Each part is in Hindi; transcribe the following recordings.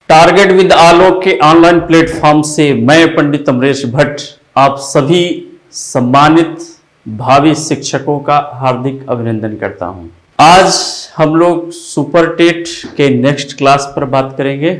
टारगेट विद आलोक के ऑनलाइन प्लेटफॉर्म से मैं पंडित अमरेश भट्ट आप सभी सम्मानित भावी शिक्षकों का हार्दिक अभिनंदन करता हूं। आज हम लोग सुपर टेट के नेक्स्ट क्लास पर बात करेंगे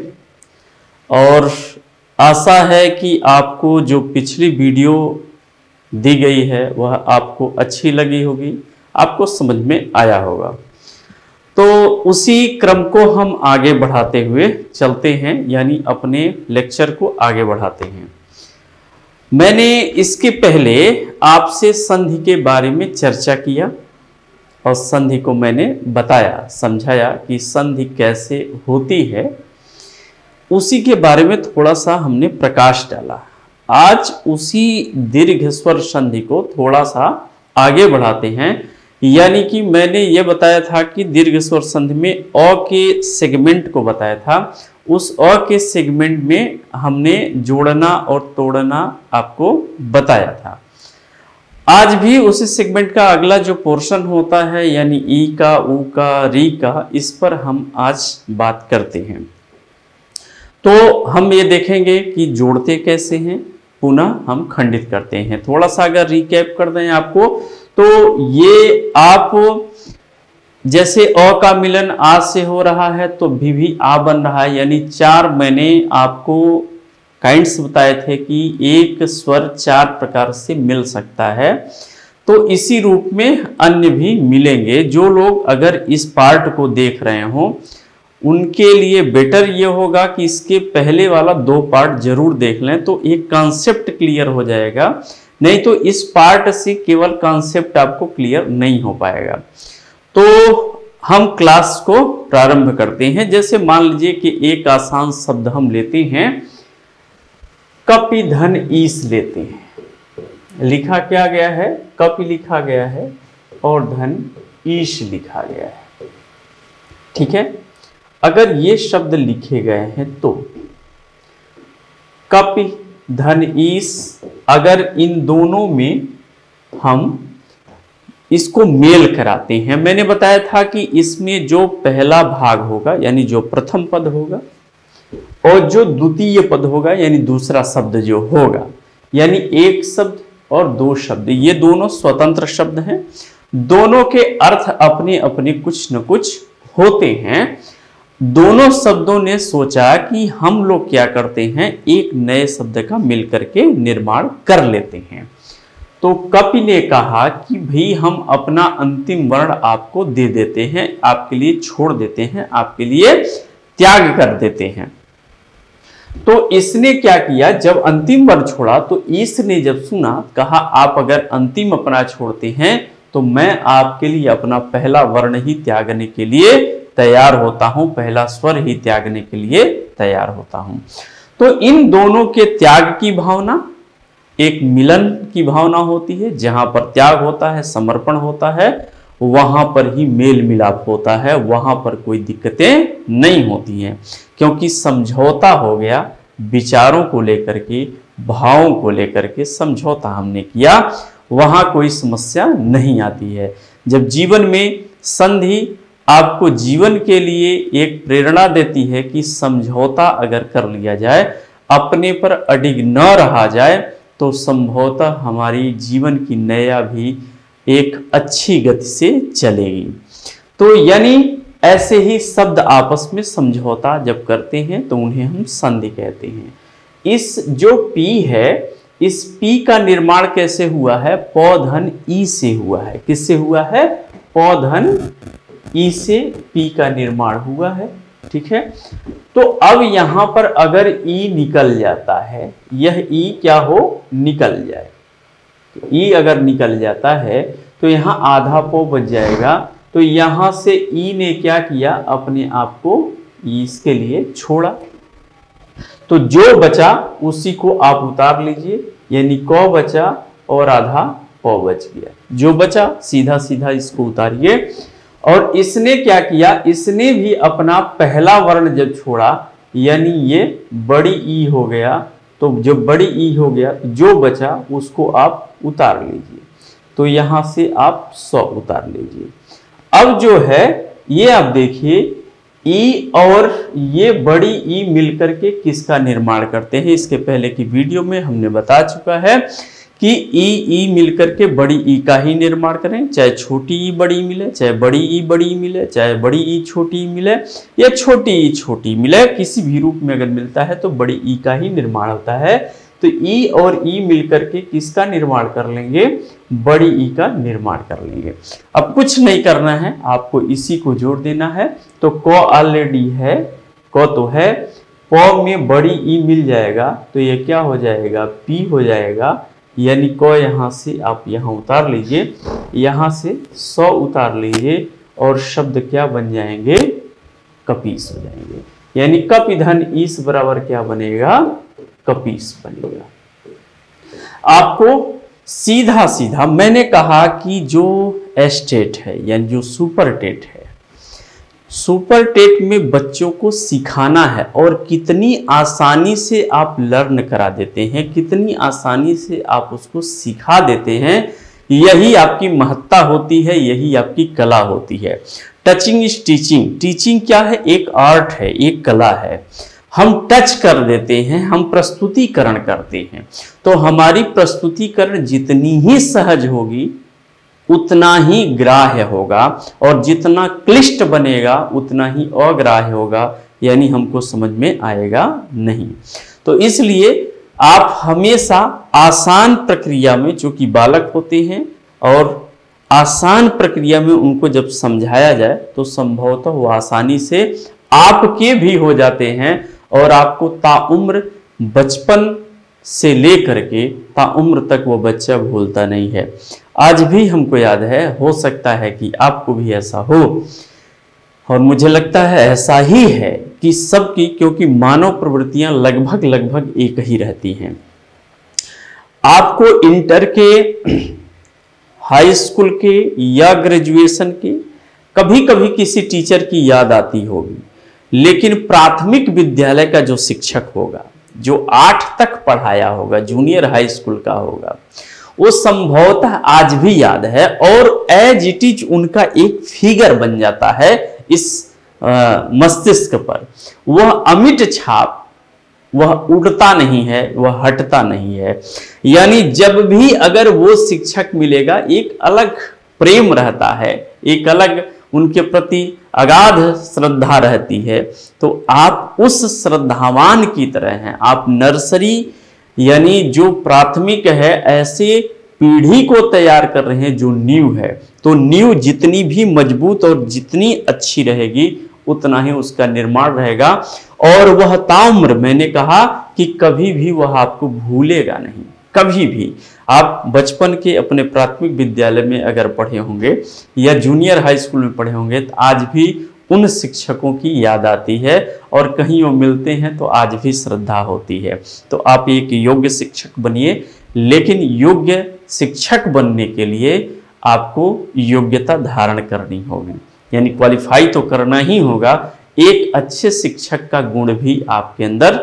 और आशा है कि आपको जो पिछली वीडियो दी गई है वह आपको अच्छी लगी होगी, आपको समझ में आया होगा। तो उसी क्रम को हम आगे बढ़ाते हुए चलते हैं, यानी अपने लेक्चर को आगे बढ़ाते हैं। मैंने इसके पहले आपसे संधि के बारे में चर्चा किया और संधि को मैंने बताया, समझाया कि संधि कैसे होती है, उसी के बारे में थोड़ा सा हमने प्रकाश डाला। आज उसी दीर्घ स्वर संधि को थोड़ा सा आगे बढ़ाते हैं, यानी कि मैंने यह बताया था कि दीर्घ स्वर संधि में अ के सेगमेंट को बताया था। उस अ के सेगमेंट में हमने जोड़ना और तोड़ना आपको बताया था। आज भी उसी सेगमेंट का अगला जो पोर्शन होता है, यानी ई का, ऊ का, री का, इस पर हम आज बात करते हैं। तो हम ये देखेंगे कि जोड़ते कैसे हैं, पुनः हम खंडित करते हैं। थोड़ा सा अगर रिकैप कर दें आपको, तो ये आप जैसे अ का मिलन आ से हो रहा है तो भी आ बन रहा है, यानी चार मैंने आपको काइंड्स बताए थे कि एक स्वर चार प्रकार से मिल सकता है। तो इसी रूप में अन्य भी मिलेंगे। जो लोग अगर इस पार्ट को देख रहे हो उनके लिए बेटर ये होगा कि इसके पहले वाला दो पार्ट जरूर देख लें, तो एक कॉन्सेप्ट क्लियर हो जाएगा। नहीं तो इस पार्ट से केवल कॉन्सेप्ट आपको क्लियर नहीं हो पाएगा। तो हम क्लास को प्रारंभ करते हैं। जैसे मान लीजिए कि एक आसान शब्द हम लेते हैं, कपि धन ईस लेते हैं। लिखा क्या गया है? कपि लिखा गया है और धन ईश लिखा गया है। ठीक है, अगर ये शब्द लिखे गए हैं तो कपि धन ईस, अगर इन दोनों में हम इसको मेल कराते हैं, मैंने बताया था कि इसमें जो पहला भाग होगा यानी जो प्रथम पद होगा और जो द्वितीय पद होगा यानी दूसरा शब्द जो होगा, यानी एक शब्द और दो शब्द, ये दोनों स्वतंत्र शब्द हैं। दोनों के अर्थ अपने अपने कुछ न कुछ होते हैं। दोनों शब्दों ने सोचा कि हम लोग क्या करते हैं, एक नए शब्द का मिलकर के निर्माण कर लेते हैं। तो कपि ने कहा कि भाई हम अपना अंतिम वर्ण आपको दे देते हैं, आपके लिए छोड़ देते हैं, आपके लिए त्याग कर देते हैं। तो इसने क्या किया, जब अंतिम वर्ण छोड़ा तो इसने जब सुना, कहा आप अगर अंतिम अपना छोड़ते हैं तो मैं आपके लिए अपना पहला वर्ण ही त्यागने के लिए तैयार होता हूं, पहला स्वर ही त्यागने के लिए तैयार होता हूं। तो इन दोनों के त्याग की भावना एक मिलन की भावना होती है। जहां पर त्याग होता है, समर्पण होता है, वहां पर ही मेल मिलाप होता है, वहां पर कोई दिक्कतें नहीं होती हैं, क्योंकि समझौता हो गया। विचारों को लेकर के, भावों को लेकर के समझौता हमने किया, वहां कोई समस्या नहीं आती है। जब जीवन में संधि आपको जीवन के लिए एक प्रेरणा देती है कि समझौता अगर कर लिया जाए, अपने पर अडिग न रहा जाए, तो संभवतः हमारी जीवन की नया भी एक अच्छी गति से चलेगी। तो यानी ऐसे ही शब्द आपस में समझौता जब करते हैं तो उन्हें हम संधि कहते हैं। इस जो पी है, इस पी का निर्माण कैसे हुआ है? पौधन ई से हुआ है। किससे हुआ है? पौधन ई से पी का निर्माण हुआ है। ठीक है, तो अब यहां पर अगर ई निकल जाता है, यह ई क्या हो, निकल जाए, तो ई अगर निकल जाता है तो यहां आधा पौ बच जाएगा। तो यहां से ई ने क्या किया, अपने आप को इसके लिए छोड़ा, तो जो बचा उसी को आप उतार लीजिए, यानी क बचा और आधा पौ बच गया। जो बचा सीधा सीधा इसको उतारिए। और इसने क्या किया, इसने भी अपना पहला वर्ण जब छोड़ा, यानी ये बड़ी ई हो गया, तो जब बड़ी ई हो गया जो बचा उसको आप उतार लीजिए। तो यहां से आप 100 उतार लीजिए। अब जो है ये आप देखिए, ई और ये बड़ी ई मिलकर के किसका निर्माण करते हैं? इसके पहले की वीडियो में हमने बता चुका है कि ई मिलकर के बड़ी ई का ही निर्माण करें, चाहे छोटी ई बड़ी मिले, चाहे बड़ी ई बड़ी मिले, चाहे बड़ी ई छोटी मिले या छोटी ई छोटी मिले, किसी भी रूप में अगर मिलता है तो बड़ी ई का ही निर्माण होता है। तो ई और ई मिलकर के किसका निर्माण कर लेंगे? बड़ी ई का निर्माण कर लेंगे। अब कुछ नहीं करना है, आपको इसी को जोड़ देना है। तो क ऑलरेडी है, क तो है, प में बड़ी ई मिल जाएगा तो ये क्या हो जाएगा? पी हो जाएगा। यानी क यहाँ से आप यहाँ उतार लीजिए, यहाँ से 100 उतार लीजिए और शब्द क्या बन जाएंगे? कपीस हो जाएंगे। यानी कप धन ईस बराबर क्या बनेगा? कपीस बनेगा। आपको सीधा सीधा मैंने कहा कि जो एस्टेट है यानी जो सुपर टेट है, सुपर टेट में बच्चों को सिखाना है और कितनी आसानी से आप लर्न करा देते हैं, कितनी आसानी से आप उसको सिखा देते हैं, यही आपकी महत्ता होती है, यही आपकी कला होती है। Touching is teaching. टीचिंग क्या है? एक आर्ट है, एक कला है। हम टच कर देते हैं, हम प्रस्तुतिकरण करते हैं, तो हमारी प्रस्तुतिकरण जितनी ही सहज होगी उतना ही ग्राह्य होगा और जितना क्लिष्ट बनेगा उतना ही अग्राह्य होगा, यानी हमको समझ में आएगा नहीं। तो इसलिए आप हमेशा आसान प्रक्रिया में, जो कि बालक होते हैं, और आसान प्रक्रिया में उनको जब समझाया जाए तो संभवतः वो आसानी से आपके भी हो जाते हैं और आपको ताउम्र बचपन से लेकर के ताउम्र तक वो बच्चा भूलता नहीं है। आज भी हमको याद है, हो सकता है कि आपको भी ऐसा हो, और मुझे लगता है ऐसा ही है कि सबकी, क्योंकि मानव प्रवृत्तियां लगभग एक ही रहती हैं। आपको इंटर के, हाई स्कूल के या ग्रेजुएशन के कभी कभी किसी टीचर की याद आती होगी, लेकिन प्राथमिक विद्यालय का जो शिक्षक होगा, जो 8 तक पढ़ाया होगा, जूनियर हाई स्कूल का होगा, वो संभवतः आज भी याद है और एज इट इज उनका एक फिगर बन जाता है इस मस्तिष्क पर। वह अमिट छाप, वह उड़ता नहीं है, वह हटता नहीं है। यानी जब भी अगर वो शिक्षक मिलेगा, एक अलग प्रेम रहता है, एक अलग उनके प्रति अगाध श्रद्धा रहती है। तो आप उस श्रद्धावान की तरह हैं। आप नर्सरी यानी जो प्राथमिक है, ऐसे पीढ़ी को तैयार कर रहे हैं जो नींव है। तो नींव जितनी भी मजबूत और जितनी अच्छी रहेगी उतना ही उसका निर्माण रहेगा, और वह ताउम्र, मैंने कहा कि कभी भी वह आपको भूलेगा नहीं, कभी भी। आप बचपन के अपने प्राथमिक विद्यालय में अगर पढ़े होंगे या जूनियर हाई स्कूल में पढ़े होंगे तो आज भी उन शिक्षकों की याद आती है, और कहीं वो मिलते हैं तो आज भी श्रद्धा होती है। तो आप एक योग्य शिक्षक बनिए, लेकिन योग्य शिक्षक बनने के लिए आपको योग्यता धारण करनी होगी, यानी क्वालिफाई तो करना ही होगा। एक अच्छे शिक्षक का गुण भी आपके अंदर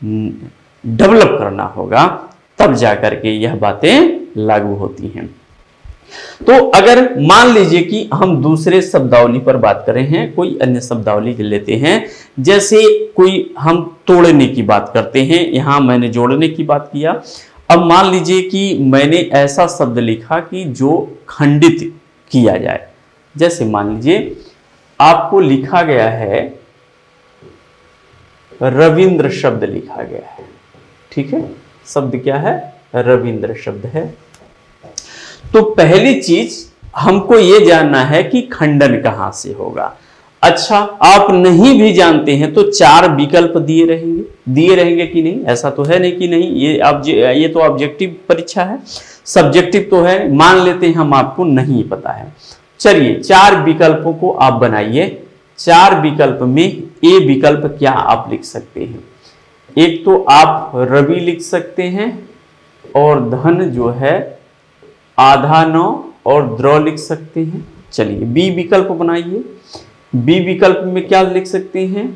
डेवलप करना होगा, तब जाकर के यह बातें लागू होती हैं। तो अगर मान लीजिए कि हम दूसरे शब्दावली पर बात कर रहे हैं, कोई अन्य शब्दावली लेते हैं, जैसे कोई हम तोड़ने की बात करते हैं, यहां मैंने जोड़ने की बात किया। अब मान लीजिए कि मैंने ऐसा शब्द लिखा कि जो खंडित किया जाए। जैसे मान लीजिए आपको लिखा गया है रविंद्र शब्द लिखा गया है, ठीक है, शब्द क्या है? रविंद्र शब्द है। तो पहली चीज हमको यह जानना है कि खंडन कहां से होगा। अच्छा, आप नहीं भी जानते हैं तो 4 विकल्प दिए रहेंगे कि नहीं? ऐसा तो है नहीं कि नहीं, ये तो ऑब्जेक्टिव परीक्षा है, सब्जेक्टिव तो है। मान लेते हैं हम आपको नहीं पता है, चलिए 4 विकल्पों को आप बनाइए। 4 विकल्प में ए विकल्प क्या आप लिख सकते हैं? एक तो आप रवि लिख सकते हैं, और धन जो है आधा 9 और द्रव लिख सकते हैं। चलिए बी विकल्प बनाइए। बी विकल्प में क्या लिख सकते हैं?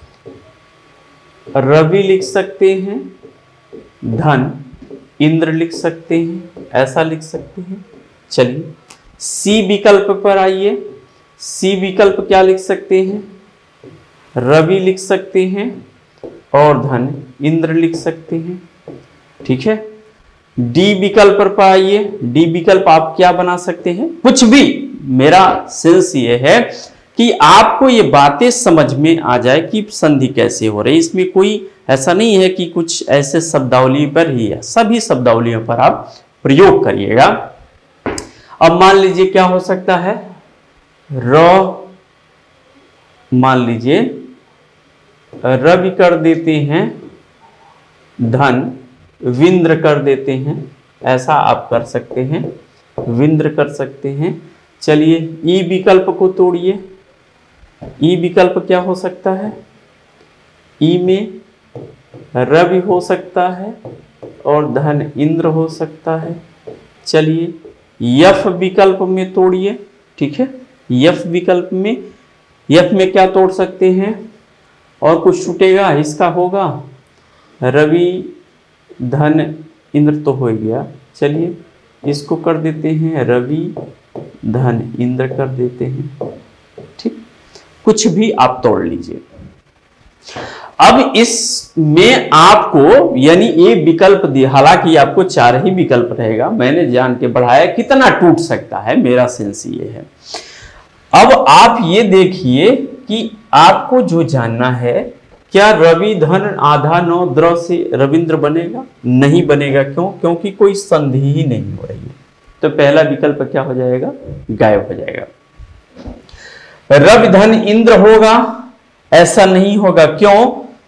रवि लिख सकते हैं, धन इंद्र लिख सकते हैं, ऐसा लिख सकते हैं। चलिए सी विकल्प पर आइए। सी विकल्प क्या लिख सकते हैं? रवि लिख सकते हैं और धन इंद्र लिख सकते हैं। ठीक है, डी विकल्प पर आइए। डी विकल्प आप क्या बना सकते हैं, कुछ भी। मेरा सेंस ये है कि आपको ये बातें समझ में आ जाए कि संधि कैसे हो रही। इसमें कोई ऐसा नहीं है कि कुछ ऐसे शब्दावली पर ही है, सभी शब्दावलियों पर आप प्रयोग करिएगा। अब मान लीजिए क्या हो सकता है, र मान लीजिए रवि कर देते हैं, धन विंद्र कर देते हैं, ऐसा आप कर सकते हैं, विंद्र कर सकते हैं। चलिए ई विकल्प को तोड़िए। ई विकल्प क्या हो सकता है, ई में रवि हो सकता है और धन इंद्र हो सकता है। चलिए यफ विकल्प में तोड़िए। ठीक है, यफ विकल्प में, यफ में क्या तोड़ सकते हैं, और कुछ छूटेगा, इसका होगा रवि धन इंद्र तो हो गया। चलिए इसको कर देते हैं रवि धन इंद्र कर देते हैं। ठीक, कुछ भी आप तोड़ लीजिए। अब इसमें आपको यानी ये विकल्प दिया, हालांकि आपको 4 ही विकल्प रहेगा, मैंने जान के बढ़ाया, कितना टूट सकता है, मेरा सेंस ये है। अब आप ये देखिए कि आपको जो जानना है, क्या रवि धन आधा नौ द्र से रविंद्र बनेगा, नहीं बनेगा। क्यों, क्योंकि कोई संधि ही नहीं हो रही है, तो पहला विकल्प क्या हो जाएगा, गायब हो जाएगा। रवि धन इंद्र होगा, ऐसा नहीं होगा। क्यों,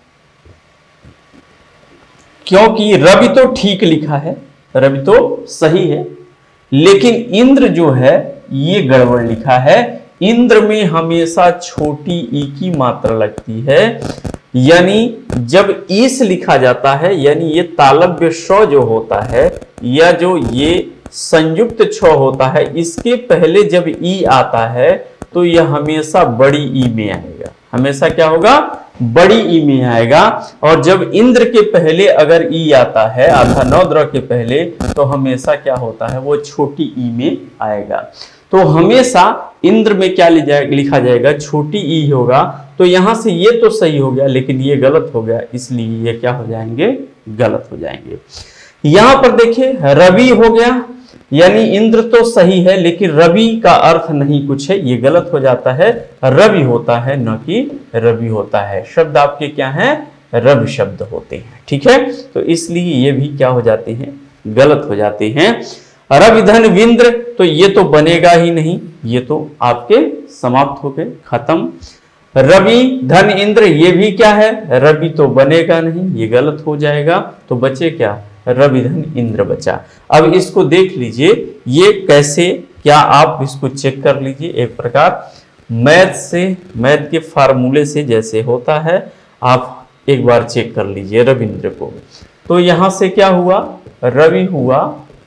क्योंकि रवि तो ठीक लिखा है, रवि तो सही है, लेकिन इंद्र जो है ये गड़बड़ लिखा है। इंद्र में हमेशा छोटी ई की मात्रा लगती है, यानी जब ईस लिखा जाता है, यानी ये तालव्य श जो होता है या जो ये संयुक्त छ होता है, इसके पहले जब ई आता है तो यह हमेशा बड़ी ई में आएगा। हमेशा क्या होगा, बड़ी ई में आएगा। और जब इंद्र के पहले अगर ई आता है, आधा नौ द्र के पहले, तो हमेशा क्या होता है, वो छोटी ई में आएगा। तो हमेशा इंद्र में क्या लिखा जाएगा, छोटी ई होगा। तो यहां से ये तो सही हो गया, लेकिन ये गलत हो गया, इसलिए ये क्या हो जाएंगे, गलत हो जाएंगे। यहां पर देखिए रवि हो गया, यानी इंद्र तो सही है, लेकिन रवि का अर्थ नहीं कुछ है, ये गलत हो जाता है। रवि होता है, न कि रवि होता है। शब्द आपके क्या हैं, रवि शब्द होते हैं। ठीक है, तो इसलिए ये भी क्या हो जाते हैं, गलत हो जाते हैं। रवि धन विंद्र, तो ये तो बनेगा ही नहीं, ये तो आपके समाप्त हो गए, खत्म। रवि धन इंद्र, ये भी क्या है, रवि तो बनेगा नहीं, ये गलत हो जाएगा। तो बचे क्या, रवि धन इंद्र बचा। अब इसको देख लीजिए, ये कैसे, क्या आप इसको चेक कर लीजिए एक प्रकार मैथ से, मैथ के फार्मूले से जैसे होता है, आप एक बार चेक कर लीजिए रविंद्र को। तो यहां से क्या हुआ, रवि हुआ,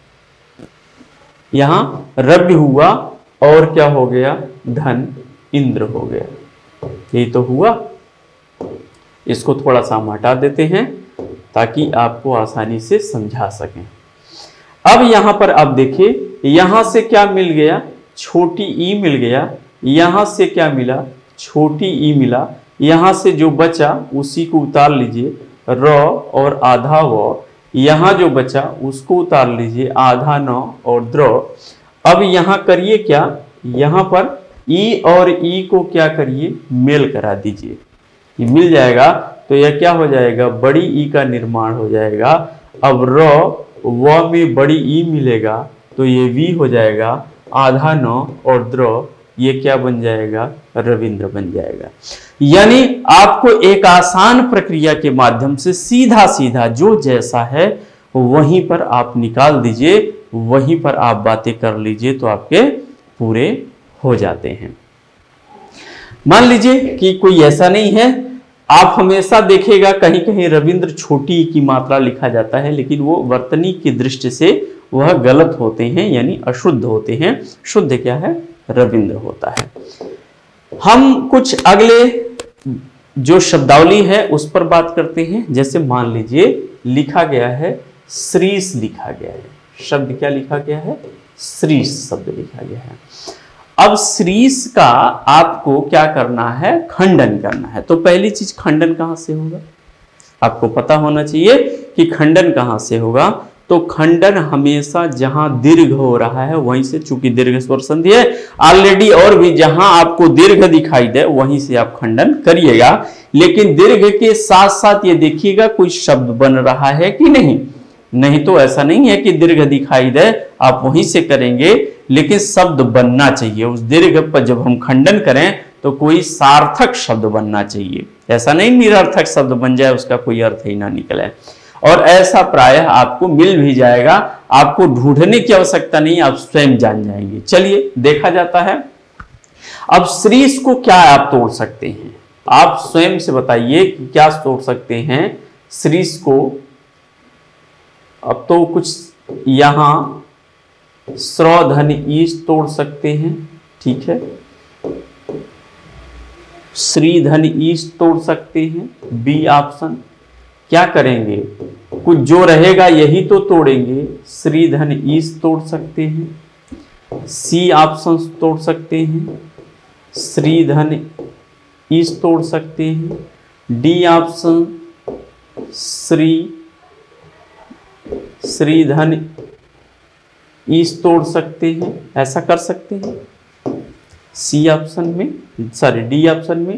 यहां रवि हुआ, और क्या हो गया, धन इंद्र हो गया। ये तो हुआ। इसको थोड़ा सा हम हटा देते हैं ताकि आपको आसानी से समझा सकें। अब यहां पर आप देखिए, यहां से क्या मिल गया, छोटी ई मिल गया। यहां से क्या मिला, छोटी ई मिला। यहां से जो बचा उसी को उतार लीजिए, र और आधा व। यहां जो बचा उसको उतार लीजिए, आधा न और द्र। अब यहां करिए क्या, यहां पर ई और ई को क्या करिए, मेल करा दीजिए, ये मिल जाएगा। तो यह क्या हो जाएगा, बड़ी ई का निर्माण हो जाएगा। अब र व में बड़ी ई मिलेगा, तो ये वी हो जाएगा, आधा न और द्र, ये क्या बन जाएगा, रविंद्र बन जाएगा। यानी आपको एक आसान प्रक्रिया के माध्यम से सीधा सीधा जो जैसा है वहीं पर आप निकाल दीजिए, वहीं पर आप बातें कर लीजिए, तो आपके पूरे हो जाते हैं। मान लीजिए कि कोई ऐसा नहीं है, आप हमेशा देखिएगा कहीं कहीं रविंद्र छोटी की मात्रा लिखा जाता है, लेकिन वो वर्तनी की दृष्टि से वह गलत होते हैं, यानी अशुद्ध होते हैं। शुद्ध क्या है, रविंद्र होता है। हम कुछ अगले जो शब्दावली है उस पर बात करते हैं। जैसे मान लीजिए लिखा गया है श्रीश, लिखा गया है, शब्द क्या लिखा गया है, श्रीश शब्द लिखा गया है। अब श्रीस का आपको क्या करना है, खंडन करना है। तो पहली चीज खंडन कहां से होगा, आपको पता होना चाहिए कि खंडन कहां से होगा। तो खंडन हमेशा जहां दीर्घ हो रहा है वहीं से, चूंकि दीर्घ स्वर संधि है ऑलरेडी, और भी जहां आपको दीर्घ दिखाई दे वहीं से आप खंडन करिएगा। लेकिन दीर्घ के साथ साथ ये देखिएगा कोई शब्द बन रहा है कि नहीं। नहीं तो ऐसा नहीं है कि दीर्घ दिखाई दे आप वहीं से करेंगे, लेकिन शब्द बनना चाहिए उस दीर्घ पर। जब हम खंडन करें तो कोई सार्थक शब्द बनना चाहिए, ऐसा नहीं निरर्थक शब्द बन जाए उसका कोई अर्थ ही ना निकले। और ऐसा प्रायः आपको मिल भी जाएगा, आपको ढूंढने की आवश्यकता नहीं, आप स्वयं जान जाएंगे। चलिए देखा जाता है। अब श्रीस को क्या आप तोड़ सकते हैं, आप स्वयं से बताइए कि क्या तोड़ सकते हैं श्रीस को। अब तो कुछ यहां श्रौधन ईश तोड़ सकते हैं, ठीक है, श्रीधन ईश तोड़ सकते हैं, बी ऑप्शन। क्या करेंगे, कुछ जो रहेगा यही तो तोड़ेंगे, श्रीधन ईश तोड़ सकते हैं, सी ऑप्शन तोड़ सकते हैं, श्रीधन ईश तोड़ सकते हैं, डी ऑप्शन श्रीधन ईश तोड़ सकते हैं, ऐसा कर सकते हैं। सी ऑप्शन में, सॉरी डी ऑप्शन में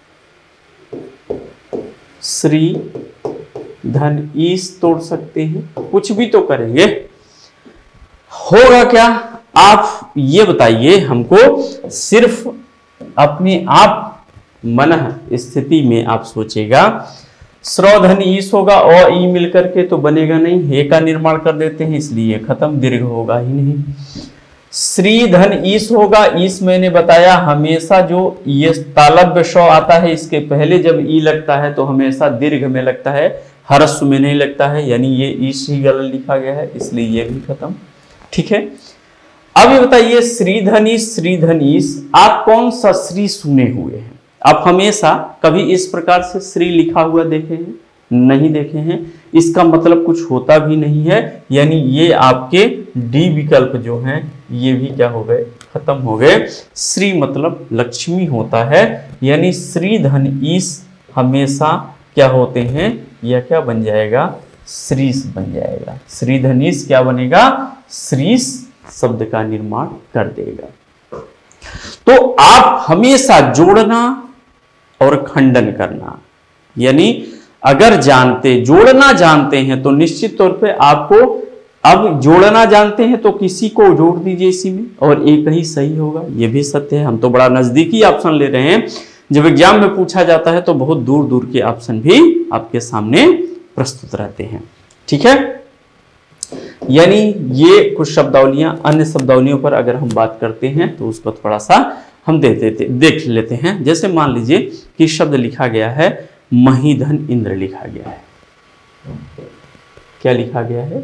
श्री धन ईश तोड़ सकते हैं, कुछ भी तो करेंगे। होगा क्या, आप ये बताइए हमको। सिर्फ अपने आप मन स्थिति में आप सोचेगा, श्रौधन ईश होगा और ई मिलकर के तो बनेगा नहीं, हे का निर्माण कर देते हैं इसलिए खत्म, दीर्घ होगा ही नहीं। श्रीधन ईश होगा, ईश मैंने बताया हमेशा जो ये तालव्य श आता है इसके पहले जब ई लगता है तो हमेशा दीर्घ में लगता है, ह्रस्व में नहीं लगता है, यानी ये ईश ही गलत लिखा गया है इसलिए ये भी खत्म, ठीक है। अब ये बताइए श्रीधनीश, आप कौन सा श्री सुने हुए हैं, आप हमेशा कभी इस प्रकार से श्री लिखा हुआ देखे हैं, नहीं देखे हैं, इसका मतलब कुछ होता भी नहीं है, यानी ये आपके डी विकल्प जो हैं ये भी क्या हो गए, खत्म हो गए। श्री मतलब लक्ष्मी होता है, यानी श्रीधनीश हमेशा क्या होते हैं, यह क्या बन जाएगा, श्रीस बन जाएगा। श्रीधनीश क्या बनेगा, श्रीस शब्द का निर्माण कर देगा। तो आप हमेशा जोड़ना और खंडन करना, यानी अगर जोड़ना जानते हैं तो निश्चित तौर पे आपको, अब जोड़ना जानते हैं तो किसी को जोड़ दीजिए इसी में और एक ही सही होगा, ये भी सत्य है। हम तो बड़ा नजदीकी ऑप्शन ले रहे हैं, जब एग्जाम में पूछा जाता है तो बहुत दूर दूर के ऑप्शन भी आपके सामने प्रस्तुत रहते हैं, ठीक है। यानी ये कुछ शब्दावलियां, अन्य शब्दावलियों पर अगर हम बात करते हैं तो उसको थोड़ा सा हम देख लेते हैं। जैसे मान लीजिए कि शब्द लिखा गया है महीधन इंद्र लिखा गया है, क्या लिखा गया है,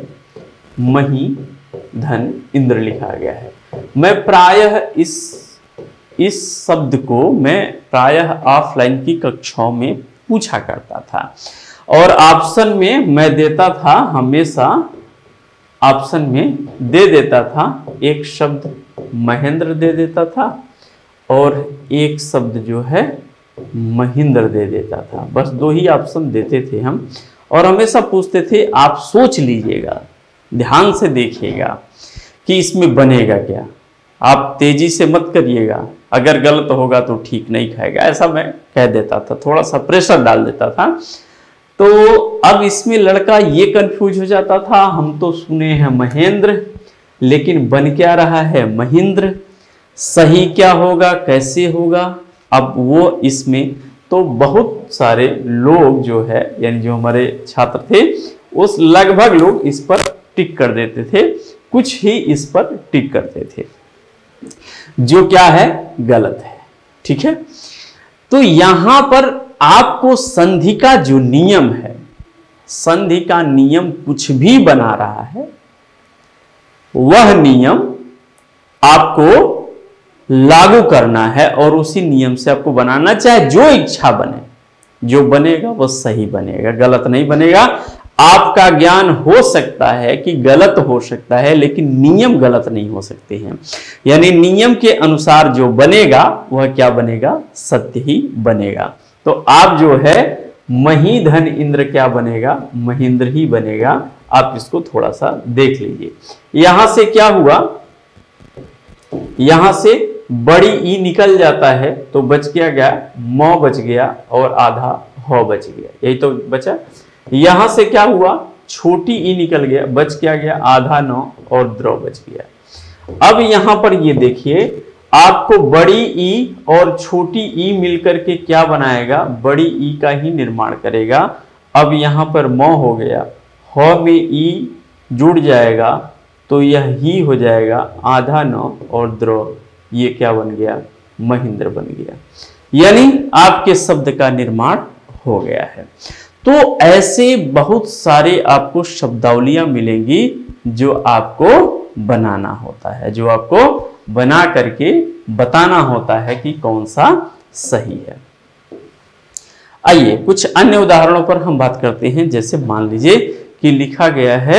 महीधन इंद्र लिखा गया है। मैं प्रायः इस शब्द को मैं प्रायः ऑफलाइन की कक्षाओं में पूछा करता था और ऑप्शन में मैं देता था, हमेशा ऑप्शन में दे देता था, एक शब्द महेंद्र दे देता था और एक शब्द जो है महेंद्र दे देता था, बस दो ही ऑप्शन देते थे हम। और हमेशा पूछते थे आप सोच लीजिएगा, ध्यान से देखिएगा कि इसमें बनेगा क्या, आप तेजी से मत करिएगा, अगर गलत होगा तो ठीक नहीं खाएगा, ऐसा मैं कह देता था, थोड़ा सा प्रेशर डाल देता था। तो अब इसमें लड़का ये कंफ्यूज हो जाता था, हम तो सुने हैं महेंद्र लेकिन बन क्या रहा है महेंद्र, सही क्या होगा, कैसे होगा। अब वो इसमें तो बहुत सारे लोग जो है, यानी जो हमारे छात्र थे उस लगभग लोग इस पर टिक कर देते थे, कुछ ही इस पर टिक करते थे, जो क्या है गलत है, ठीक है। तो यहां पर आपको संधि का जो नियम है, संधि का नियम कुछ भी बना रहा है, वह नियम आपको लागू करना है और उसी नियम से आपको बनाना, चाहे जो इच्छा बने, जो बनेगा वो सही बनेगा, गलत नहीं बनेगा। आपका ज्ञान हो सकता है कि गलत हो सकता है, लेकिन नियम गलत नहीं हो सकते हैं। यानी नियम के अनुसार जो बनेगा वह क्या बनेगा, सत्य ही बनेगा। तो आप जो है महीधन इंद्र क्या बनेगा, महेंद्र ही बनेगा। आप इसको थोड़ा सा देख लीजिए। यहां से क्या हुआ, यहां से बड़ी ई निकल जाता है तो बच क्या म बच गया और आधा ह बच गया, यही तो बचा। यहां से क्या हुआ, छोटी ई निकल गया, बच क्या गया, आधा न और द्रव बच गया। अब यहां पर ये देखिए, आपको बड़ी ई और छोटी ई मिलकर के क्या बनाएगा, बड़ी ई का ही निर्माण करेगा। अब यहां पर म हो गया, ह में ई जुड़ जाएगा तो यह ही हो जाएगा, आधा न और द्रव, ये क्या बन गया, महेंद्र बन गया। यानी आपके शब्द का निर्माण हो गया है। तो ऐसे बहुत सारे आपको शब्दावलियां मिलेंगी जो आपको बनाना होता है, जो आपको बना करके बताना होता है कि कौन सा सही है। आइए कुछ अन्य उदाहरणों पर हम बात करते हैं। जैसे मान लीजिए कि लिखा गया है,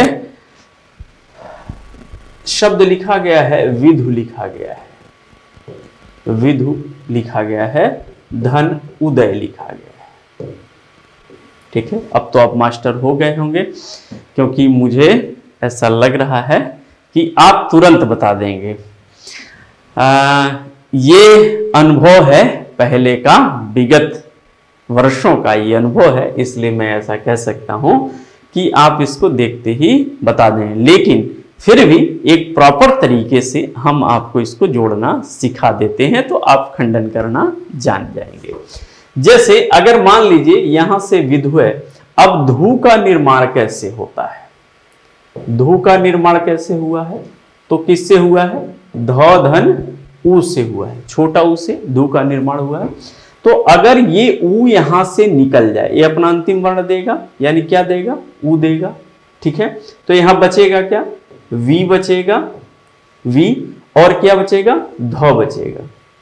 शब्द लिखा गया है विधु, लिखा गया है विधु, लिखा गया है धन उदय, लिखा गया है। ठीक है, अब तो आप मास्टर हो गए होंगे, क्योंकि मुझे ऐसा लग रहा है कि आप तुरंत बता देंगे। ये अनुभव है पहले का, विगत वर्षों का ये अनुभव है, इसलिए मैं ऐसा कह सकता हूं कि आप इसको देखते ही बता दें। लेकिन फिर भी एक प्रॉपर तरीके से हम आपको इसको जोड़ना सिखा देते हैं, तो आप खंडन करना जान जाएंगे। जैसे अगर मान लीजिए यहां से विधु है, अब धू का निर्माण कैसे होता है, धू का निर्माण कैसे हुआ है, तो किससे हुआ है, ध धन ऊ से हुआ है, छोटा ऊ से धू का निर्माण हुआ है। तो अगर ये ऊ यहां से निकल जाए, ये अपना अंतिम वर्ण देगा, यानी क्या देगा, ऊ देगा। ठीक है, तो यहां बचेगा क्या, वी बचेगा, वी, और क्या बचेगा, ध बचेगा।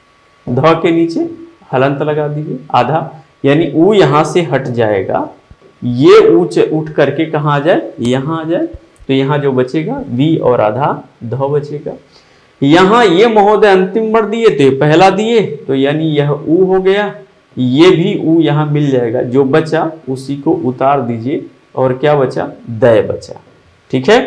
ध के नीचे हलंत लगा दीजिए आधा, यानी ऊ यहां से हट जाएगा, ये ऊंच उठ करके कहां आ जाए, यहां आ जाए। तो यहां जो बचेगा वी और आधा ध बचेगा। यहां ये महोदय अंतिम वर्ण दिए थे, पहला दिए, तो यानी यह ऊ हो गया, ये भी ऊ यहां मिल जाएगा, जो बचा उसी को उतार दीजिए और क्या बचा, दय बचा। ठीक है,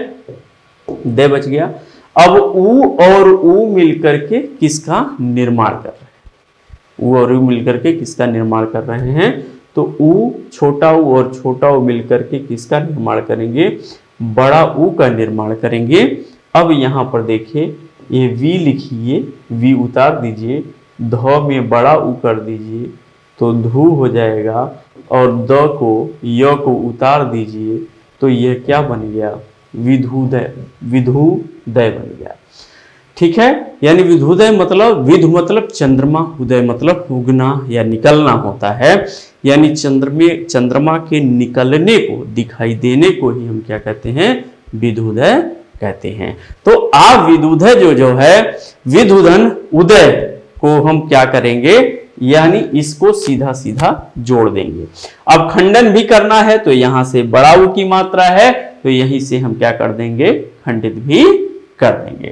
दय बच गया। अब ऊ और ऊ मिलकर के किसका निर्माण कर रहे हैं, ऊ और ऊ मिलकर के किसका निर्माण कर रहे हैं, तो ऊ, छोटा ऊ और छोटा ऊ मिलकर के किसका निर्माण करेंगे, बड़ा ऊ का निर्माण करेंगे। अब यहां पर देखिए, ये वी लिखिए, वी उतार दीजिए, ध में बड़ा ऊ कर दीजिए तो धू हो जाएगा, और द को, य को उतार दीजिए तो यह क्या बन गया, विधुदय, विधुदय बन गया। ठीक है, यानी विधुदय मतलब, विधु मतलब चंद्रमा, उदय मतलब उगना या निकलना होता है। यानी चंद्रमा के निकलने को, दिखाई देने को ही हम क्या कहते हैं, विधुदय कहते हैं। तो आप विधुदय जो है, विधुधन उदय को हम क्या करेंगे, यानी इसको सीधा सीधा जोड़ देंगे। अब खंडन भी करना है तो यहां से बड़ा ऊ की मात्रा है, तो यहीं से हम क्या कर देंगे, खंडित भी कर देंगे।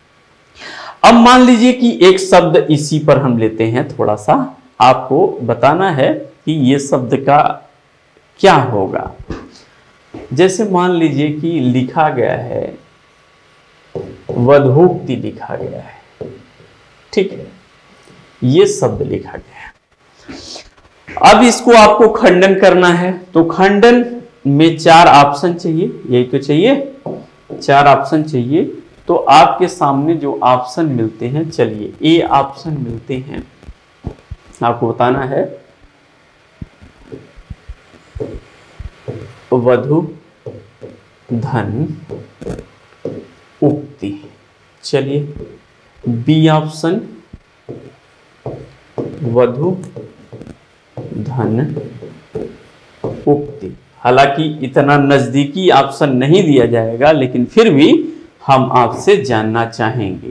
अब मान लीजिए कि एक शब्द इसी पर हम लेते हैं, थोड़ा सा आपको बताना है कि ये शब्द का क्या होगा। जैसे मान लीजिए कि लिखा गया है वधूक्ति, लिखा गया है, ठीक है, ये शब्द लिखा गया है। अब इसको आपको खंडन करना है, तो खंडन में 4 ऑप्शन चाहिए, यही तो चाहिए, 4 ऑप्शन चाहिए। तो आपके सामने जो ऑप्शन मिलते हैं, चलिए ए ऑप्शन मिलते हैं, आपको बताना है वधु धन उक्ति। चलिए बी ऑप्शन वधु धन उक्ति। हालांकि इतना नजदीकी ऑप्शन नहीं दिया जाएगा, लेकिन फिर भी हम आपसे जानना चाहेंगे,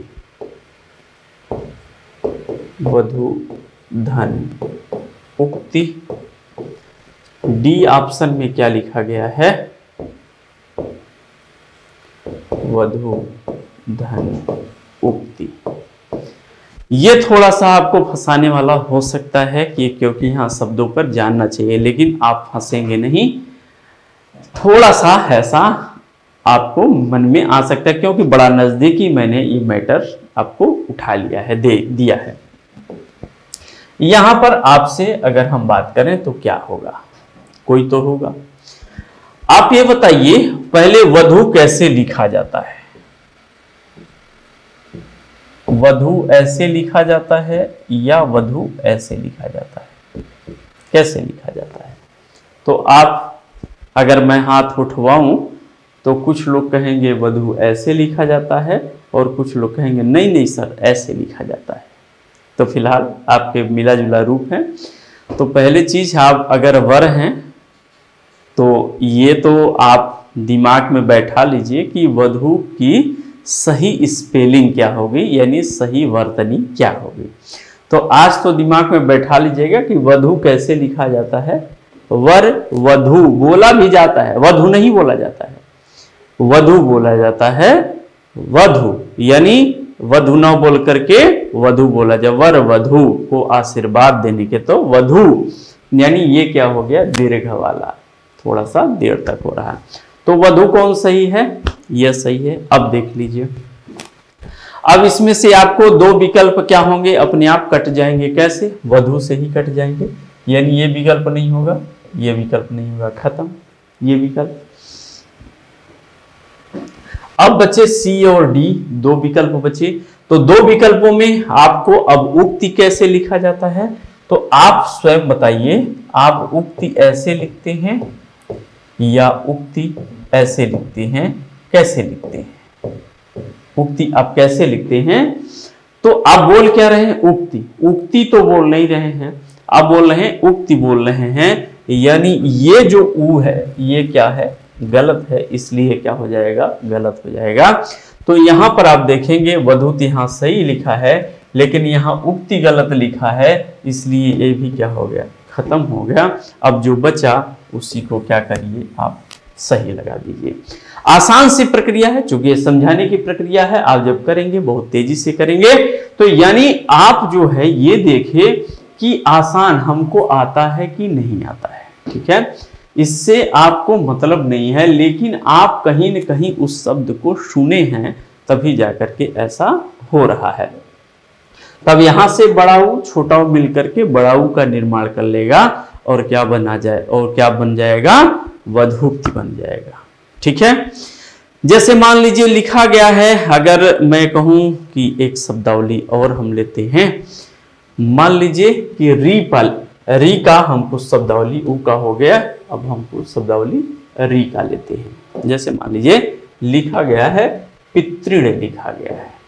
वधु धन उक्ति। डी ऑप्शन में क्या लिखा गया है, वधु धन उक्ति। ये थोड़ा सा आपको फंसाने वाला हो सकता है कि क्योंकि यहाँ शब्दों पर जानना चाहिए, लेकिन आप फंसेंगे नहीं। थोड़ा सा ऐसा आपको मन में आ सकता है क्योंकि बड़ा नजदीकी मैंने ये मैटर आपको उठा लिया है, दे दिया है। यहां पर आपसे अगर हम बात करें तो क्या होगा, कोई तो होगा। आप ये बताइए पहले वधु कैसे लिखा जाता है? वधु ऐसे लिखा जाता है या वधु ऐसे लिखा जाता है? कैसे लिखा जाता है? तो आप अगर मैं हाथ उठवाऊं तो कुछ लोग कहेंगे वधु ऐसे लिखा जाता है और कुछ लोग कहेंगे नहीं नहीं सर ऐसे लिखा जाता है। तो फिलहाल आपके मिला जुला रूप है। तो पहले चीज, आप अगर वर हैं तो ये तो आप दिमाग में बैठा लीजिए कि वधु की सही स्पेलिंग क्या होगी, यानी सही वर्तनी क्या होगी। तो आज तो दिमाग में बैठा लीजिएगा कि वधु कैसे लिखा जाता है। वर वधु बोला भी जाता है, वधु नहीं बोला जाता है, वधु बोला जाता है। वधु यानी वधु न बोल करके वधु बोला जाए। वर वधु को आशीर्वाद देने के तो वधु, यानी ये क्या हो गया, दीर्घ वाला, थोड़ा सा देर तक हो रहा है। तो वधु कौन सही है? यह सही है। अब देख लीजिए, अब इसमें से आपको दो विकल्प क्या होंगे, अपने आप कट जाएंगे। कैसे? वधु से ही कट जाएंगे, यानी ये विकल्प नहीं होगा, ये विकल्प नहीं होगा, खत्म ये विकल्प। अब बचे सी और डी, दो विकल्प बचे। तो दो विकल्पों में आपको अब उक्ति कैसे लिखा जाता है, तो आप स्वयं बताइए, आप उक्ति ऐसे लिखते हैं या उक्ति ऐसे लिखते हैं? कैसे लिखते हैं उक्ति? आप कैसे लिखते हैं? तो आप बोल क्या रहे हैं? उक्ति। उक्ति तो बोल नहीं रहे हैं, आप बोल रहे हैं उक्ति बोल रहे हैं, यानी ये जो ऊ है ये क्या है, गलत है, इसलिए क्या हो जाएगा, गलत हो जाएगा। तो यहां पर आप देखेंगे वधु यहां सही लिखा है, लेकिन यहां उक्ति गलत लिखा है, इसलिए ये भी क्या हो गया, खत्म हो गया। अब जो बचा उसी को क्या करिए, आप सही लगा दीजिए। आसान सी प्रक्रिया है, चूंकि ये समझाने की प्रक्रिया है, आप जब करेंगे बहुत तेजी से करेंगे। तो यानी आप जो है ये देखिए कि आसान हमको आता है कि नहीं आता है, ठीक है, इससे आपको मतलब नहीं है, लेकिन आप कहीं न कहीं उस शब्द को सुने हैं, तभी जाकर के ऐसा हो रहा है। तब यहां से बड़ा ऊ छोटा ऊ मिलकर के बड़ा ऊ का निर्माण कर लेगा और क्या बना जाए, और क्या बन जाएगा, वधूक्ति बन जाएगा। ठीक है, जैसे मान लीजिए लिखा गया है, अगर मैं कहूं कि एक शब्दावली और हम लेते हैं, मान लीजिए कि री का हमको शब्दावली ऊ का हो गया, अब हमको शब्दावली री का लेते हैं। जैसे मान लीजिए लिखा गया है पितृण, लिखा गया है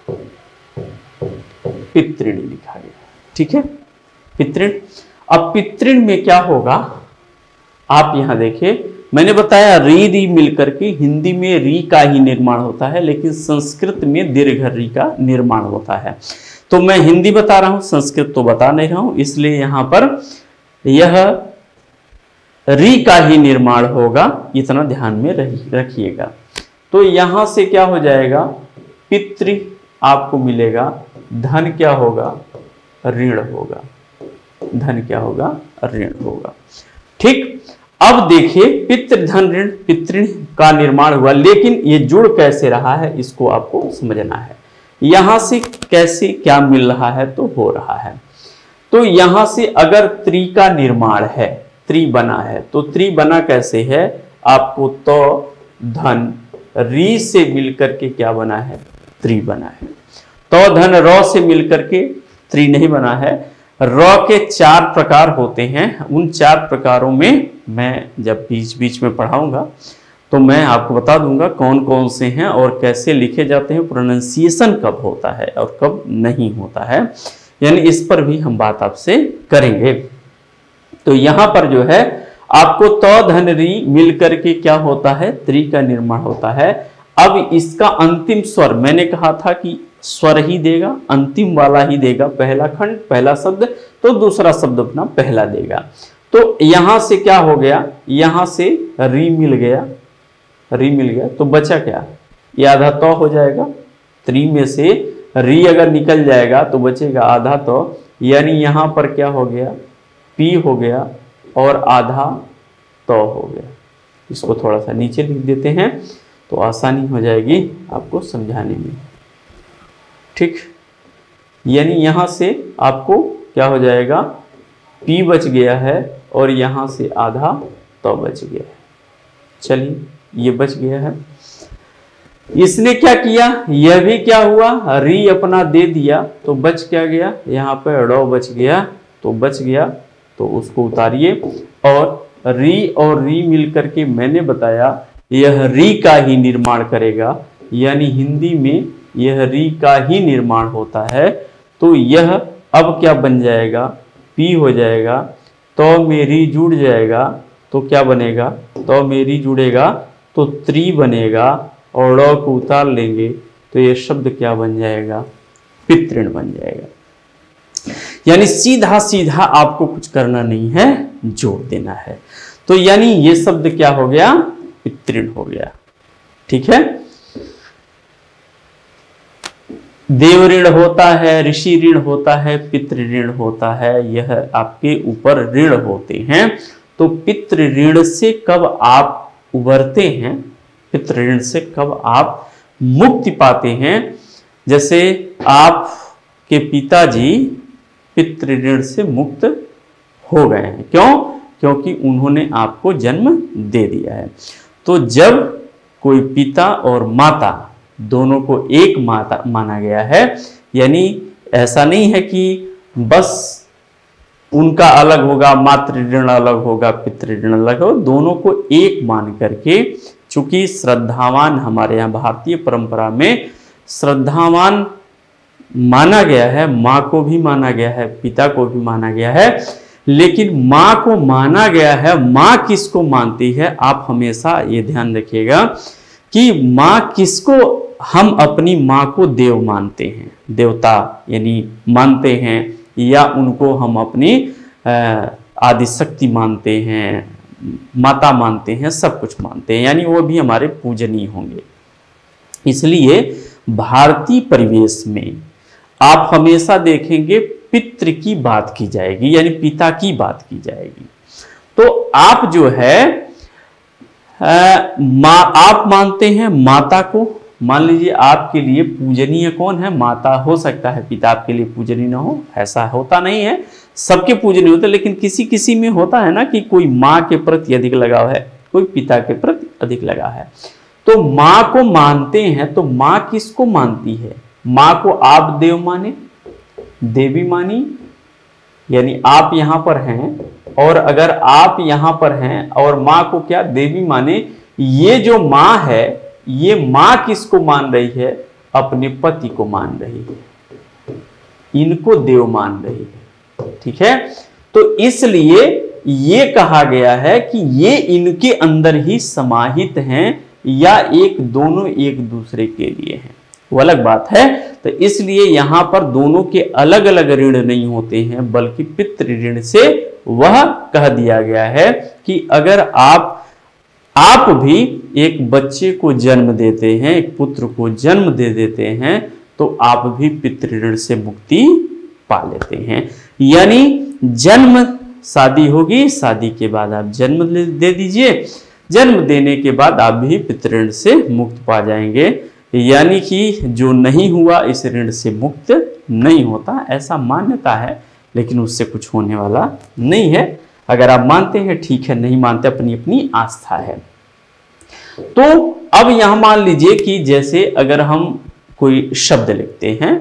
पितृण लिखा गया, ठीक है, पितृण। अब पितृण में क्या होगा, आप यहां देखिए, मैंने बताया री मिलकर के हिंदी में री का ही निर्माण होता है, लेकिन संस्कृत में दीर्घ री का निर्माण होता है। तो मैं हिंदी बता रहा हूं, संस्कृत तो बता नहीं रहा हूं, इसलिए यहां पर यह री का ही निर्माण होगा, इतना ध्यान में रखिएगा। तो यहां से क्या हो जाएगा, पितृ आपको मिलेगा, धन क्या होगा, ऋण होगा, धन क्या होगा, ऋण होगा। ठीक, अब देखिए पितृ धन ऋण, पितृ का निर्माण हुआ, लेकिन ये जुड़ कैसे रहा है इसको आपको समझना है। यहां से कैसे क्या मिल रहा है, तो हो रहा है। तो यहां से अगर त्रि का निर्माण है, त्रि बना है, तो त्रि बना कैसे है, आपको तो धन री से मिलकर के क्या बना है, त्रि बना है। तो धन र से मिलकर के त्रि नहीं बना है। र के 4 प्रकार होते हैं, उन 4 प्रकारों में मैं जब बीच बीच में पढ़ाऊंगा तो मैं आपको बता दूंगा कौन कौन से हैं और कैसे लिखे जाते हैं, प्रोनाउंसिएशन कब होता है और कब नहीं होता है, यानी इस पर भी हम बात आपसे करेंगे। तो यहां पर जो है आपको तो धन री मिलकर के क्या होता है, त्रि का निर्माण होता है। अब इसका अंतिम स्वर, मैंने कहा था कि स्वर ही देगा, अंतिम वाला ही देगा, पहला खंड पहला शब्द, तो दूसरा शब्द अपना पहला देगा। तो यहां से क्या हो गया, यहां से री मिल गया, री मिल गया, तो बचा क्या, ये आधा तो हो जाएगा, 3 में से री अगर निकल जाएगा तो बचेगा आधा तो, यानी यहां पर क्या हो गया, पी हो गया और आधा तो हो गया। इसको थोड़ा सा नीचे लिख देते हैं तो आसानी हो जाएगी आपको समझाने में, ठीक। यानी यहां से आपको क्या हो जाएगा, पी बच गया है और यहां से आधा तो बच गया है। चलिए ये बच गया है। इसने क्या किया, यह भी क्या हुआ, री अपना दे दिया तो बच क्या गया, यहाँ पे ड़ बच गया तो बच गया, तो उसको उतारिए। और री मिलकर के मैंने बताया यह री का ही निर्माण करेगा, यानी हिंदी में यह री का ही निर्माण होता है। तो यह अब क्या बन जाएगा, पी हो जाएगा, तो में री जुड़ जाएगा तो क्या बनेगा, तो में री जुड़ेगा तो त्री बनेगा और ड़ को उतार लेंगे तो यह शब्द क्या बन जाएगा, पितृण बन जाएगा। यानी सीधा सीधा आपको कुछ करना नहीं है, जोड़ देना है। तो यानी ये शब्द क्या हो गया, पितृण हो गया, ठीक है। देव ऋण होता है, ऋषि ऋण होता है, पितृ ऋण होता है, यह आपके ऊपर ऋण होते हैं। तो पितृ ऋण से कब आप उबरते हैं, पितृ ऋण से कब आप मुक्ति पाते हैं। जैसे आपके पिताजी पितृ ऋण से मुक्त हो गए हैं, क्यों, क्योंकि उन्होंने आपको जन्म दे दिया है। तो जब कोई पिता और माता दोनों को एक माता माना गया है, यानी ऐसा नहीं है कि बस उनका अलग होगा, मातृ ऋण अलग होगा, पितृ ऋण अलग होगा, दोनों को एक मान करके, चूंकि श्रद्धावान हमारे यहाँ भारतीय परंपरा में श्रद्धावान माना गया है, माँ को भी माना गया है, पिता को भी माना गया है, लेकिन माँ को माना गया है, माँ किसको मानती है, आप हमेशा ये ध्यान रखिएगा कि माँ किसको, हम अपनी माँ को देव मानते हैं, देवता यानी मानते हैं, या उनको हम अपनी आदि शक्ति मानते हैं, माता मानते हैं, सब कुछ मानते हैं, यानी वो भी हमारे पूजनीय होंगे। इसलिए भारतीय परिवेश में आप हमेशा देखेंगे पितृ की बात की जाएगी, यानी पिता की बात की जाएगी। तो आप जो है आप मानते हैं माता को, मान लीजिए आपके लिए पूजनीय कौन है, माता। हो सकता है पिता आपके लिए पूजनीय ना हो, ऐसा होता नहीं है, सबके पूजनीय होते, लेकिन किसी किसी में होता है ना कि कोई माँ के प्रति अधिक लगाव है, कोई पिता के प्रति अधिक लगाव है। तो माँ को मानते हैं, तो माँ किसको मानती है, माँ को आप देव माने, देवी मानी, यानी आप यहां पर हैं और अगर आप यहां पर हैं और माँ को क्या देवी माने, ये जो माँ है, ये माँ किसको मान रही है, अपने पति को मान रही है, इनको देव मान रही है, ठीक है। तो इसलिए ये कहा गया है कि ये इनके अंदर ही समाहित हैं, या एक दोनों एक दूसरे के लिए हैं, वो अलग बात है। तो इसलिए यहां पर दोनों के अलग अलग ऋण नहीं होते हैं, बल्कि पितृ ऋण से वह कह दिया गया है कि अगर आप भी एक बच्चे को जन्म देते हैं, एक पुत्र को जन्म दे देते हैं, तो आप भी पितृ ऋण से मुक्ति पा लेते हैं। यानी जन्म, शादी होगी, शादी के बाद आप जन्म दे दीजिए, जन्म देने के बाद आप भी पितृ ऋण से मुक्त पा जाएंगे। यानी कि जो नहीं हुआ इस ऋण से मुक्त नहीं होता, ऐसा मान्यता है, लेकिन उससे कुछ होने वाला नहीं है। अगर आप मानते हैं ठीक है, नहीं मानते अपनी अपनी आस्था है। तो अब यहां मान लीजिए कि जैसे अगर हम कोई शब्द लिखते हैं,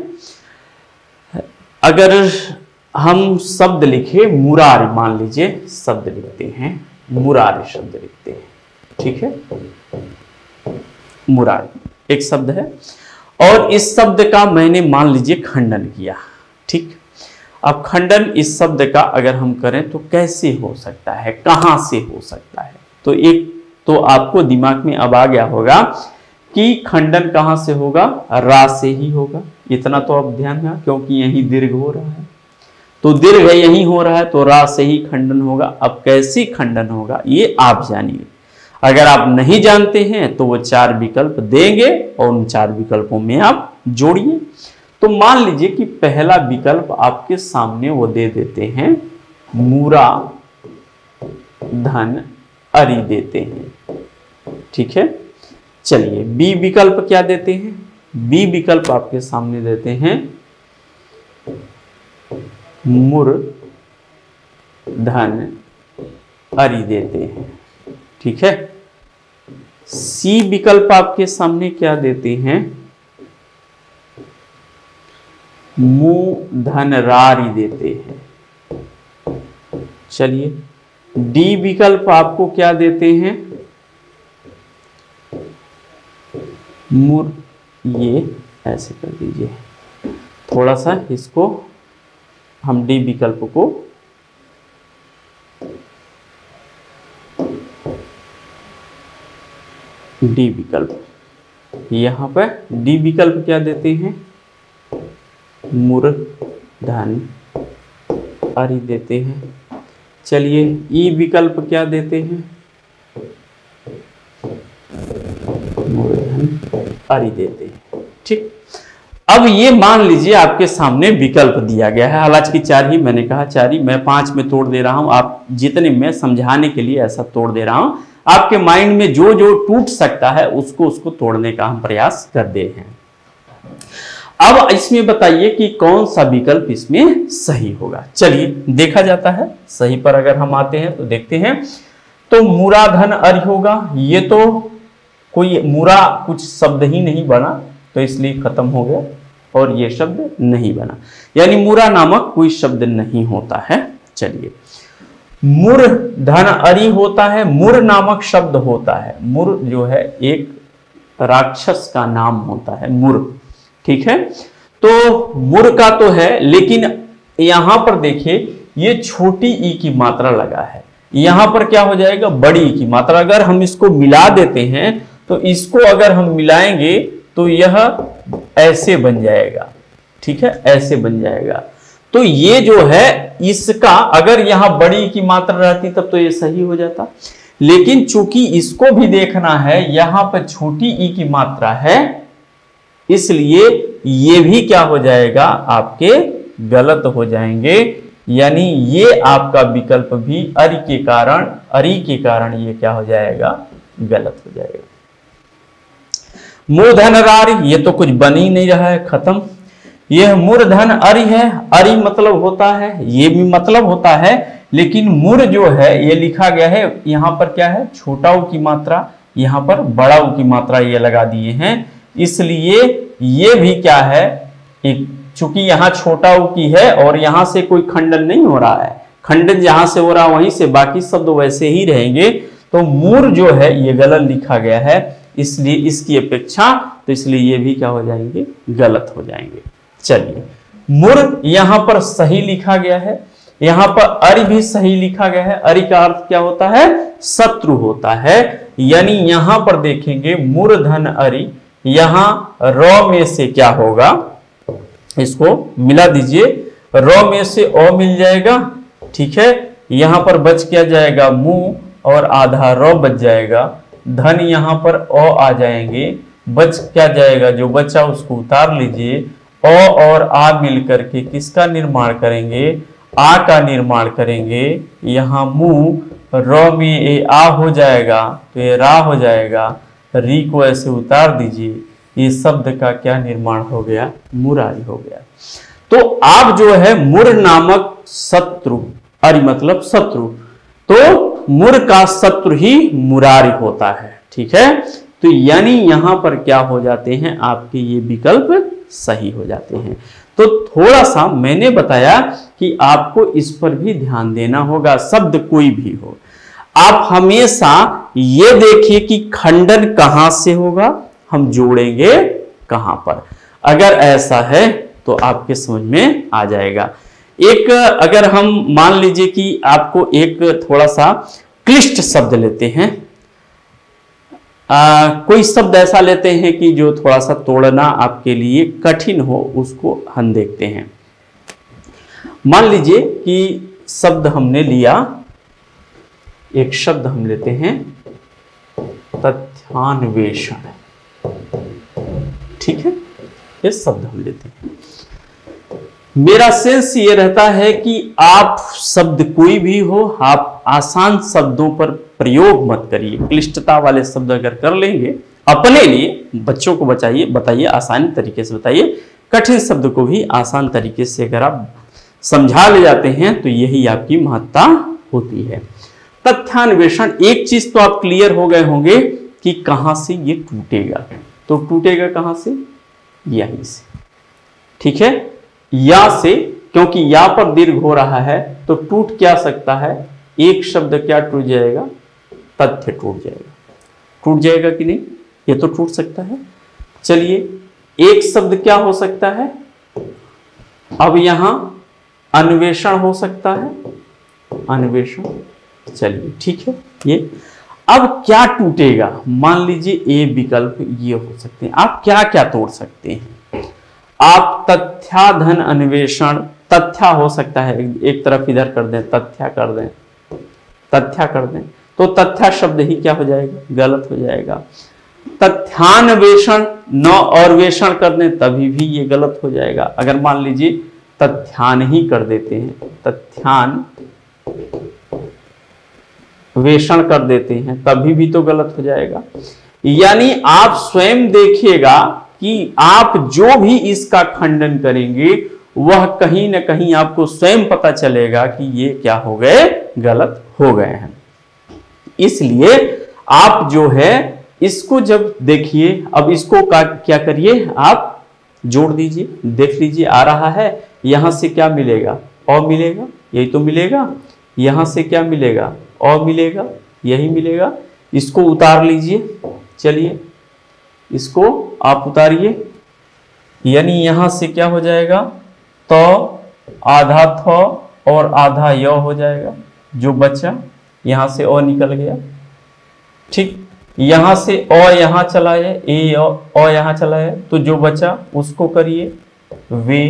अगर हम शब्द लिखे मुरारी, मान लीजिए शब्द लिखते हैं, मुरारी शब्द लिखते हैं, ठीक है, मुरारी एक शब्द है, और इस शब्द का मैंने मान लीजिए खंडन किया, ठीक। अब खंडन इस शब्द का अगर हम करें तो कैसे हो सकता है, कहां से हो सकता है, तो एक तो आपको दिमाग में अब आ गया होगा कि खंडन कहां से होगा, रा से ही होगा, इतना तो अब ध्यान है, क्योंकि यही दीर्घ हो रहा है, तो दीर्घ यही हो रहा है, तो रा से ही खंडन होगा। अब कैसे खंडन होगा ये आप जानिए। अगर आप नहीं जानते हैं तो वो 4 विकल्प देंगे और उन 4 विकल्पों में आप जोड़िए। तो मान लीजिए कि पहला विकल्प आपके सामने वो दे देते हैं मूरा धन अरि देते हैं, ठीक है। चलिए बी विकल्प क्या देते हैं? बी विकल्प आपके सामने देते हैं मुर धन अरि देते हैं, ठीक है। सी विकल्प आपके सामने क्या देते हैं? मु धन रारि देते हैं। चलिए डी विकल्प आपको क्या देते हैं? मुर, ये ऐसे कर दीजिए, थोड़ा सा इसको हम डी विकल्प को डी विकल्प, यहां पर डी विकल्प क्या देते हैं? मुर धन अरि देते हैं। चलिए ई विकल्प क्या देते हैं? मुर धन अरि देते हैं, ठीक। अब ये मान लीजिए आपके सामने विकल्प दिया गया है, हालांकि 4 ही मैंने कहा 4 ही, मैं 5 में तोड़ दे रहा हूं, आप जितने में समझाने के लिए ऐसा तोड़ दे रहा हूं। आपके माइंड में जो जो टूट सकता है उसको तोड़ने का हम प्रयास कर दे हैं। अब इसमें बताइए कि कौन सा विकल्प इसमें सही होगा। चलिए देखा जाता है, सही पर अगर हम आते हैं तो देखते हैं, तो मुरा धन अरि होगा। ये तो कोई मुरा कुछ शब्द ही नहीं बना, तो इसलिए खत्म हो गया, और ये शब्द नहीं बना, यानी मुरा नामक कोई शब्द नहीं होता है। चलिए मुर धन अरि होता है, मुर नामक शब्द होता है। मुर जो है एक राक्षस का नाम होता है, मुर, ठीक है। तो मुर का तो है, लेकिन यहां पर देखिए ये छोटी ई की मात्रा लगा है, यहां पर क्या हो जाएगा? बड़ी ई की मात्रा। अगर हम इसको मिला देते हैं तो इसको अगर हम मिलाएंगे तो यह ऐसे बन जाएगा, ठीक है, ऐसे बन जाएगा। तो ये जो है इसका, अगर यहां बड़ी की मात्रा रहती तब तो ये सही हो जाता, लेकिन चूंकि इसको भी देखना है, यहां पर छोटी ई की मात्रा है, इसलिए ये भी क्या हो जाएगा? आपके गलत हो जाएंगे, यानी ये आपका विकल्प भी अरि के कारण ये क्या हो जाएगा? गलत हो जाएगा। मूर्धन रारि, ये तो कुछ बन ही नहीं रहा है, खत्म। यह मूर्धन अरि है, अरि मतलब होता है, ये भी मतलब होता है, लेकिन मुर जो है ये लिखा गया है, यहां पर क्या है? छोटा ऊ की मात्रा, यहां पर बड़ा ऊ की मात्रा ये लगा दिए हैं, इसलिए ये भी क्या है? चूंकि यहां छोटा ऊ की है और यहां से कोई खंडन नहीं हो रहा है, खंडन जहां से हो रहा है वहीं से बाकी शब्द वैसे ही रहेंगे, तो मूर जो है ये गलत लिखा गया है, इसलिए इसकी अपेक्षा, तो इसलिए ये भी क्या हो जाएंगे? गलत हो जाएंगे। चलिए मुर यहां पर सही लिखा गया है, यहां पर अरि भी सही लिखा गया है। अरि का अर्थ क्या होता है? शत्रु होता है, यानी यहां पर देखेंगे मूर्धन अरि, यहां र में से क्या होगा? इसको मिला दीजिए, र में से अ मिल जाएगा, ठीक है। यहां पर बच क्या जाएगा? मुंह और आधा र बच जाएगा, धन यहां पर अ आ जाएंगे, बच क्या जाएगा? जो बचा उसको उतार लीजिए, अ और आ मिलकर के किसका निर्माण करेंगे? आ का निर्माण करेंगे। यहां मुंह, र में ए आ हो जाएगा, तो ये रा हो जाएगा, री को ऐसे उतार दीजिए, ये शब्द का क्या निर्माण हो गया? मुरारी हो गया। तो आप जो है मुर नामक शत्रु, अरि मतलब शत्रु, तो मुर का शत्रु ही मुरारी होता है, ठीक है। तो यानी यहां पर क्या हो जाते हैं? आपके ये विकल्प सही हो जाते हैं। तो थोड़ा सा मैंने बताया कि आपको इस पर भी ध्यान देना होगा, शब्द कोई भी हो, आप हमेशा ये देखिए कि खंडन कहां से होगा, हम जोड़ेंगे कहां पर। अगर ऐसा है तो आपके समझ में आ जाएगा। एक अगर हम मान लीजिए कि आपको एक थोड़ा सा क्लिष्ट शब्द लेते हैं, कोई शब्द ऐसा लेते हैं कि जो थोड़ा सा तोड़ना आपके लिए कठिन हो, उसको हम देखते हैं। मान लीजिए कि शब्द हमने लिया, एक शब्द हम लेते हैं तथ्यान्वेषण। ठीक है, ये शब्द हम लेते हैं। मेरा सेंस ये रहता है कि आप शब्द कोई भी हो, आप आसान शब्दों पर प्रयोग मत करिए। क्लिष्टता वाले शब्द अगर कर लेंगे अपने लिए, बच्चों को बताइए आसान तरीके से बताइए। कठिन शब्द को भी आसान तरीके से अगर आप समझा ले जाते हैं तो यही आपकी महत्ता होती है। तथ्यान्वेषण, एक चीज तो आप क्लियर हो गए होंगे कि कहां से ये टूटेगा। तो टूटेगा कहां से? यहीं से। ठीक है, या से, क्योंकि या पर दीर्घ हो रहा है तो टूट क्या सकता है? एक शब्द क्या टूट जाएगा? तथ्य टूट जाएगा। टूट जाएगा कि नहीं? ये तो टूट सकता है। चलिए, एक शब्द क्या हो सकता है? अब यहां अन्वेषण हो सकता है, अन्वेषण। चलिए ठीक है, ये अब क्या टूटेगा? मान लीजिए ए विकल्प ये हो सकते हैं। आप क्या क्या तोड़ सकते हैं? आप तथ्याधन अन्वेषण, तथ्या हो सकता है, एक तरफ इधर कर दें, तथ्या कर दें, तथ्या कर दें, तो तथ्या शब्द ही क्या हो जाएगा? गलत हो जाएगा। तथ्यान्वेषण न और वेषण कर दें तभी भी ये गलत हो जाएगा। अगर मान लीजिए तथ्यान ही कर देते हैं, तथ्यान वेषण कर देते हैं तभी भी तो गलत हो जाएगा। यानी आप स्वयं देखिएगा कि आप जो भी इसका खंडन करेंगे वह कहीं ना कहीं आपको स्वयं पता चलेगा कि ये क्या हो गए? गलत हो गए हैं। इसलिए आप जो है इसको जब देखिए, अब इसको क्या करिए, आप जोड़ दीजिए, देख लीजिए आ रहा है। यहां से क्या मिलेगा? और मिलेगा, यही तो मिलेगा। यहां से क्या मिलेगा? और मिलेगा, यही मिलेगा। इसको उतार लीजिए। चलिए इसको आप उतारिए, यानी यहां से क्या हो जाएगा? तो आधा थ और आधा य हो जाएगा। जो बचा यहां से अ निकल गया। ठीक, यहां से अ यहां चला है, ए अ यहां चला है, तो जो बचा उसको करिए वे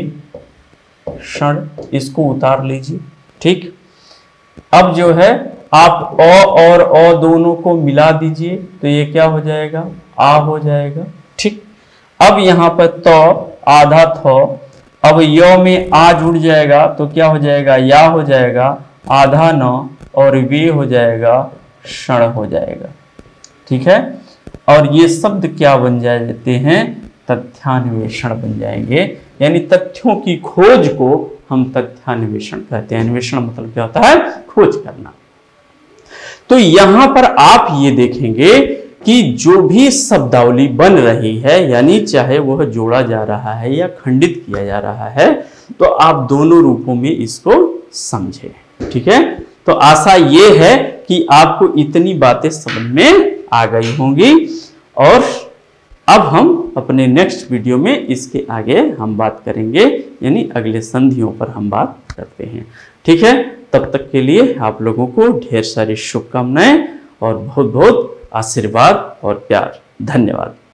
क्षण, इसको उतार लीजिए। ठीक, अब जो है आप अ और अ दोनों को मिला दीजिए तो ये क्या हो जाएगा? आ हो जाएगा। ठीक, अब यहां पर तो आधा थ, अब य में आ जुड़ जाएगा तो क्या हो जाएगा? या हो जाएगा, आधा न और वे हो जाएगा, क्षण हो जाएगा। ठीक है, और ये शब्द क्या बन जाते हैं? तथ्यान्वेषण बन जाएंगे। यानी तथ्यों की खोज को हम तथ्यान्वेषण कहते हैं। अन्वेषण मतलब क्या होता है? खोज करना। तो यहां पर आप ये देखेंगे कि जो भी शब्दावली बन रही है, यानी चाहे वह जोड़ा जा रहा है या खंडित किया जा रहा है, तो आप दोनों रूपों में इसको समझें। ठीक है, तो आशा ये है कि आपको इतनी बातें समझ में आ गई होंगी। और अब हम अपने नेक्स्ट वीडियो में इसके आगे हम बात करेंगे, यानी अगले संधियों पर हम बात करते हैं। ठीक है, तब तक के लिए आप लोगों को ढेर सारी शुभकामनाएं और बहुत बहुत आशीर्वाद और प्यार। धन्यवाद।